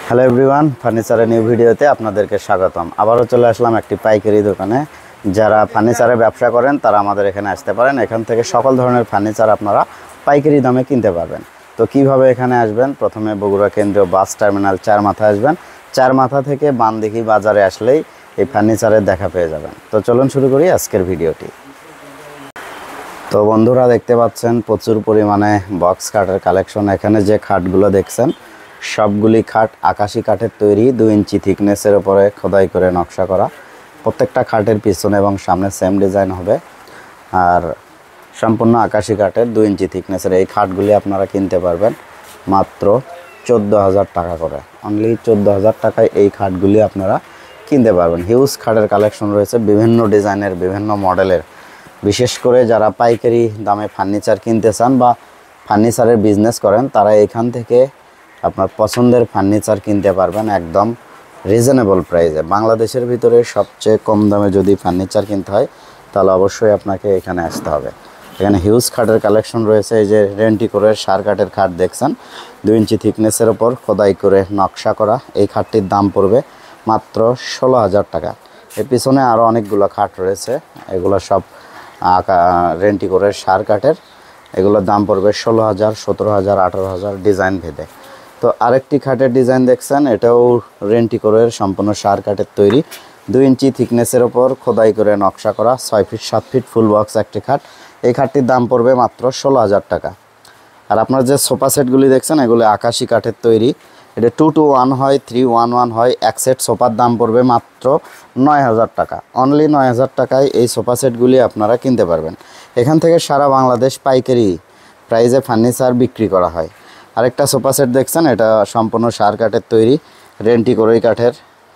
Hello everyone, ফার্নিচারের new ভিডিওতে আপনাদেরকে স্বাগতম। আবারও চলে আসলাম একটি পাইকারি দোকানে। যারা ফার্নিচারের ব্যবসা করেন তারা আমাদের এখানে আসতে পারেন। এখান থেকে সকল ধরনের ফার্নিচার আপনারা পাইকারি দামে কিনতে পারবেন। তো কিভাবে এখানে আসবেন? প্রথমে বগুড়া কেন্দ্রীয় বাস টার্মিনাল 4 মাথা আসবেন। 4 মাথা থেকে বানদিঘি বাজারে আসলেই এই ফার্নিচারের দেখা পেয়ে যাবেন। তো চলুন শুরু করি আজকের ভিডিওটি। তো বন্ধুরা, দেখতে পাচ্ছেন প্রচুর পরিমাণে বক্স খাটের কালেকশন। এখানে যে খাটগুলো দেখছেন সবগুলি খাট আকাশি কাঠের তৈরি, 2 ইঞ্চি থিকনেসের উপরে খোদাই করে নকশা করা। প্রত্যেকটা খাটের পিছনে এবং সামনে সেম ডিজাইন হবে, আর সম্পূর্ণ আকাশি কাঠের 2 ইঞ্চি থিকনেসের এই খাটগুলি আপনারা কিনতে পারবেন মাত্র 14,000 টাকা করে। অনলি 14,000 টাকায় এই খাটগুলি আপনারা কিনতে পারবেন। হিউজ খাটের কালেকশন রয়েছে, বিভিন্ন ডিজাইনের, বিভিন্ন মডেলের। বিশেষ করে যারা পাইকারি দামে ফার্নিচার কিনতে চান বা ফার্নিচারের বিজনেস করেন তারা এখান থেকে আপনার পছন্দের ফার্নিচার কিনতে পারবেন একদম রিজনেবল প্রাইসে। বাংলাদেশের ভিতরে সবচেয়ে কম দামে যদি ফার্নিচার কিনতে হয় তাহলে অবশ্যই আপনাকে এখানে আসতে হবে। এখানে হিউজ খাটের কালেকশন রয়েছে। এই যে রেন্টিকোরের সার কাঠের খাট দেখছেন, 2 ইঞ্চি থিকনেসের ওপর খোদাই করে নকশা করা। এই খাটটির দাম পড়বে মাত্র 16,000 টাকা। এর পিছনে আরও অনেকগুলো খাট রয়েছে, এগুলো সব রেন্টিকোরের সার কাঠের। এগুলোর দাম পড়বে 16,000, 17,000, 18,000 ডিজাইন ভেদে। তো আরেকটি খাটের ডিজাইন দেখছেন, এটাও রেন্টিকোরের সম্পূর্ণ সার কাঠের তৈরি, 2 ইঞ্চি থিকনেসের ওপর খোদাই করে নকশা করা, 6 ফিট 7 ফিট ফুল বক্স একটি খাট। এই খাটটির দাম পড়বে মাত্র 16,000 টাকা। আর আপনার যে সোফা সেটগুলি দেখছেন এগুলি আকাশি কাঠের তৈরি। এটা 2-to-1 হয়, 3-1-1 হয়। এক সেট সোফার দাম পড়বে মাত্র 9,000 টাকা। অনলি 9,000 টাকায় এই সোফা সেটগুলি আপনারা কিনতে পারবেন। এখান থেকে সারা বাংলাদেশ পাইকারি প্রাইজে ফার্নিচার বিক্রি করা হয়। আরেকটা সোফা সেট দেখছেন, এটা সম্পূর্ণ সার কাঠের তৈরি, রেন্টিকোরের কাঠের।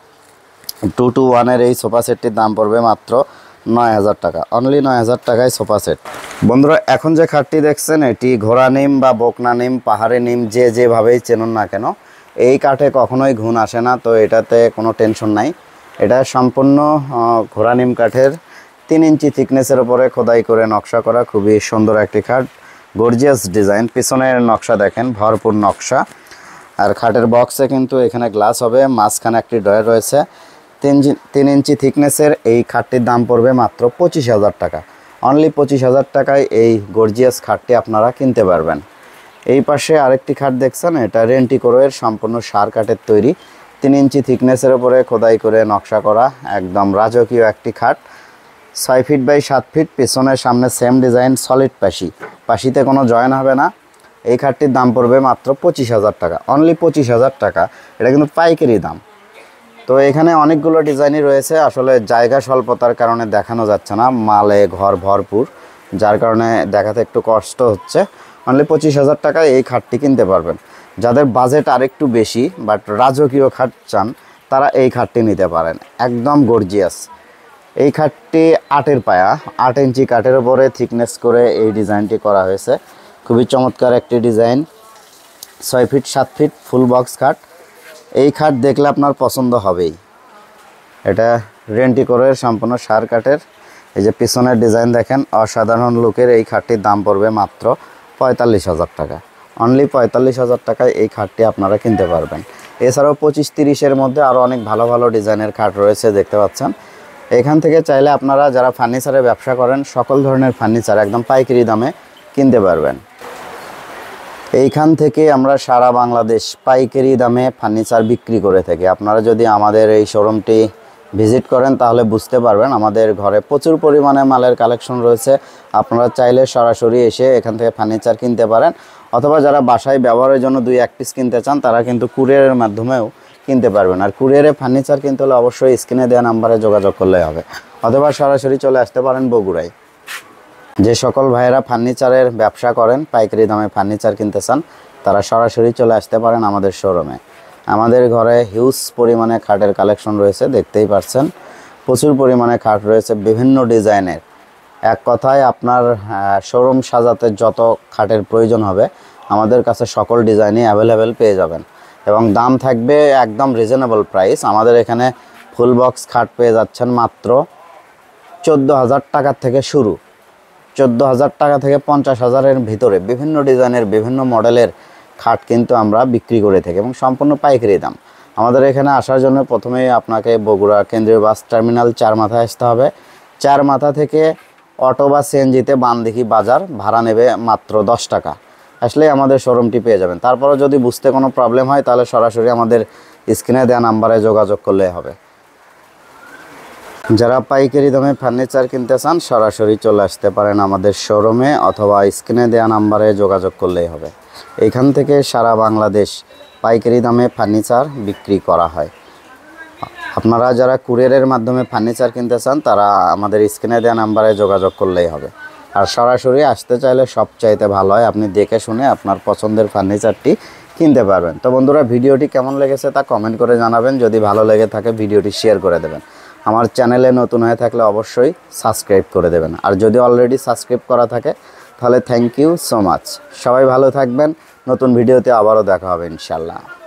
2-to-1-এর এই সোফা সেটটির দাম পড়বে মাত্র 9,000 টাকা। অনলি 9,000 টাকায় সোফা সেট। বন্ধুরা, এখন যে খাটটি দেখছেন এটি ঘোড়া নিম বা বকনা নিম, পাহাড়ি নিম, যেভাবেই চেনুন না কেন, এই কাঠে কখনোই ঘুণ আসে না। তো এটাতে কোনো টেনশন নাই। এটা সম্পূর্ণ ঘোড়া নিম কাঠের 3 ইঞ্চি থিকনেসের উপরে খোদাই করে নকশা করা, খুবই সুন্দর একটি খাট, গর্জিয়াস ডিজাইন। পিছনের নকশা দেখেন, ভরপুর নকশা। আর খাটের বক্সে কিন্তু এখানে গ্লাস হবে, মাঝখানে একটি ডয়ার রয়েছে। 3 ইঞ্চি থিকনেসের এই খাটটির দাম পড়বে মাত্র 25,000 টাকা। অনলি 25,000 টাকায় এই গর্জিয়াস খাটটি আপনারা কিনতে পারবেন। এই পাশে আরেকটি খাট দেখছেন, এটা রেন্টিকোরের সম্পূর্ণ সার কাঠের তৈরি, 3 ইঞ্চি থিকনেসের উপরে খোদাই করে নকশা করা, একদম রাজকীয় একটি খাট, 6 ফিট বাই 7 ফিট, পেছনের সামনে সেম ডিজাইন, সলিড পাশিতে কোনো জয়েন হবে না। এই খাটটির দাম পড়বে মাত্র 25,000 টাকা। অনলি 25,000 টাকা। এটা কিন্তু পাইকারি দাম। তো এখানে অনেকগুলো ডিজাইনই রয়েছে, আসলে জায়গা স্বল্পতার কারণে দেখানো যাচ্ছে না, মালে ঘর ভরপুর, যার কারণে দেখাতে একটু কষ্ট হচ্ছে। অনলি 25,000 টাকায় এই খাটটি কিনতে পারবেন। যাদের বাজেট আরেকটু বেশি বাট রাজকীয় খাট চান তারা এই খাটটি নিতে পারেন, একদম গর্জিয়াস। এই খাটটি 8-এর পায়া, 8 ইঞ্চি কাঠের উপরে থিকনেস করে এই ডিজাইনটি করা হয়েছে। খুবই চমৎকার একটি design, 6 feet 7 feet full box খাট। এই খাট দেখলে আপনার পছন্দ হবেই। এটা রেন্টিকোরের সম্পূর্ণ সার কাঠের। এই যে পিছনের ডিজাইন দেখেন, অসাধারণ লুকের। এই খাটটির দাম পড়বে মাত্র 45,000 টাকা। অনলি 45,000 টাকায় এই খাটটি আপনারা কিনতে পারবেন। এছাড়াও 25-30-এর মধ্যে আরও অনেক ভালো ভালো ডিজাইনের খাট রয়েছে, দেখতে পাচ্ছেন। এখান থেকে চাইলে আপনারা যারা ফার্নিচারের ব্যবসা করেন সকল ধরনের ফার্নিচার একদম পাইকারি দামে কিনতে পারবেন। এইখান থেকে আমরা সারা বাংলাদেশ পাইকারি দামে ফার্নিচার বিক্রি করে থাকি। আপনারা যদি আমাদের এই শোরুমটি ভিজিট করেন তাহলে বুঝতে পারবেন আমাদের ঘরে প্রচুর পরিমাণে মালের কালেকশন রয়েছে। আপনারা চাইলে সরাসরি এসে এখান থেকে ফার্নিচার কিনতে পারেন, অথবা যারা বাসায় ব্যবহারের জন্য 2-1 পিস কিনতে চান তারা কিন্তু কুরিয়ারের মাধ্যমেও কিনতে পারবেন। আর কুরিয়ারে ফার্নিচার কিনতে হলে অবশ্যই স্ক্রিনে দেওয়া নাম্বারে যোগাযোগ করলে হবে, অথবা সরাসরি চলে আসতে পারেন বগুড়ায়। যে সকল ভাইয়েরা ফার্নিচারের ব্যবসা করেন, পাইকারি দামে ফার্নিচার কিনতে চান, তারা সরাসরি চলে আসতে পারেন আমাদের শোরুমে। আমাদের ঘরে হিউজ পরিমাণে খাটের কালেকশন রয়েছে, দেখতেই পাচ্ছেন। প্রচুর পরিমাণে খাট রয়েছে বিভিন্ন ডিজাইনের। এক কথায় আপনার শোরুম সাজাতে যত খাটের প্রয়োজন হবে আমাদের কাছে সকল ডিজাইনই অ্যাভেলেবেল পেয়ে যাবেন, এবং দাম থাকবে একদম রিজনেবল প্রাইস। আমাদের এখানে ফুল বক্স খাট পেয়ে যাচ্ছেন মাত্র 14,000 টাকার থেকে শুরু। 14,000 টাকা থেকে 50,000-এর ভিতরে বিভিন্ন ডিজাইনের বিভিন্ন মডেলের খাট কিন্তু আমরা বিক্রি করে থাকি, এবং সম্পূর্ণ পাইকারি দাম। আমাদের এখানে আসার জন্য প্রথমেই আপনাকে বগুড়া কেন্দ্রীয় বাস টার্মিনাল 4 মাথায় আসতে হবে। 4 মাথা থেকে অটো বা সিএনজিতে বানদিঘি বাজার ভাড়া নেবে মাত্র 10 টাকা। আসলে আমাদের শোরুমটি পেয়ে যাবেন। তারপরে যদি বুঝতে কোনো প্রবলেম হয় তাহলে সরাসরি আমাদের স্ক্রিনে দেওয়া নাম্বারে যোগাযোগ করলে হবে। যারা পাইকারি দামে ফার্নিচার কিনতে চান সরাসরি চলে আসতে পারেন আমাদের শোরুমে, অথবা স্ক্রিনে দেওয়া নাম্বারে যোগাযোগ করলেই হবে। এখান থেকে সারা বাংলাদেশ পাইকারি দামে ফার্নিচার বিক্রি করা হয়। আপনারা যারা কুরিয়ারের মাধ্যমে ফার্নিচার কিনতে চান তারা আমাদের স্ক্রিনে দেওয়া নাম্বারে যোগাযোগ করলেই হবে। আর সরাসরি আসতে চাইলে সবচাইতে ভালো হয়, আপনি দেখে শুনে আপনার পছন্দের ফার্নিচারটি কিনতে পারবেন। তো বন্ধুরা, ভিডিওটি কেমন লেগেছে তা কমেন্ট করে জানাবেন। যদি ভালো লেগে থাকে ভিডিওটি শেয়ার করে দেবেন। আমার চ্যানেলে নতুন হয়ে থাকলে অবশ্যই সাবস্ক্রাইব করে দেবেন। আর যদি অলরেডি সাবস্ক্রাইব করা থাকে তাহলে থ্যাংক ইউ সো মাচ। সবাই ভালো থাকবেন। নতুন ভিডিওতে আবারও দেখা হবে ইনশাল্লাহ।